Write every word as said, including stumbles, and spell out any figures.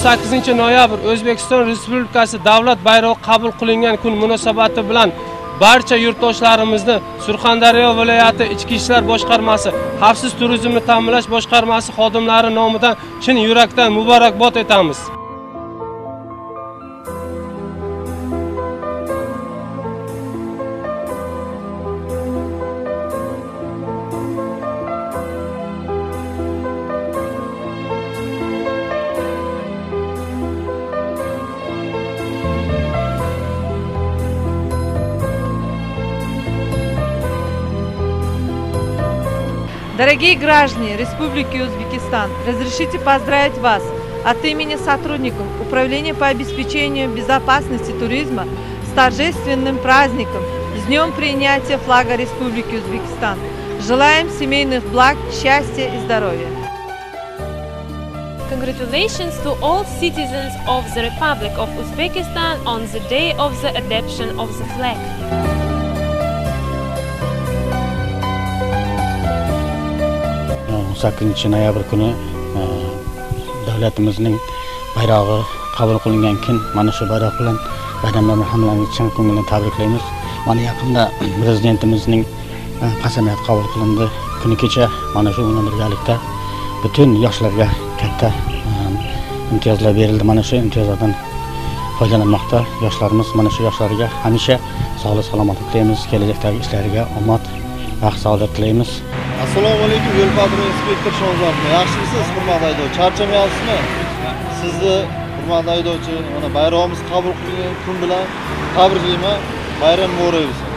sakkizinchi noyabr O'zbekiston Respublikasi davlat bayrog'i qabul qilingan kun munosabati bilan barcha yurtdoshlarimizni Surxondaryo viloyati Ichki ishlar boshqarmasi, Xavfsiz turizmni ta'minlash boshqarmasi xodimlari nomidan chin yurakdan muborakbod etamiz. Дорогие граждане Республики Узбекистан, разрешите поздравить вас от имени сотрудников Управления по обеспечению безопасности туризма с торжественным праздником, с днем принятия флага Республики Узбекистан. Желаем семейных благ, счастья и здоровья. Congratulations to all citizens of the Republic of Uzbekistan on the day of the adoption of the flag. sakkizinchi noyabr kuni davlatimizning bayrog'i qabul qilingan kun, mana shu bayroq bilan bayramlarni hammalarni chin ko'ngildan tabriklaymiz. Mana yaqinda prezidentimizning qasamyati qabul qilindi. Kuni kecha mana shu bilan birgalikda butun yoshlarga katta imtiyozlar berildi. Mana shu imtiyozlardan foydalanmoqda yoshlarimiz. Mana shu yoshlarga hamisha sog'lik salomatlik tilaymiz, kelajakdagi ishlariga omad, baxt, saodat tilaymiz. Assalomu alaykum, yo'l patrul inspektor Shonzorov. Yaxshimisiz, hurmatli haydovchi? Charchamayapsizmi? Sizni hurmatli haydovchi, mana bayrog'imiz qabul qilingan kun bilan tabriklayman. Bayram muborak bo'lsin.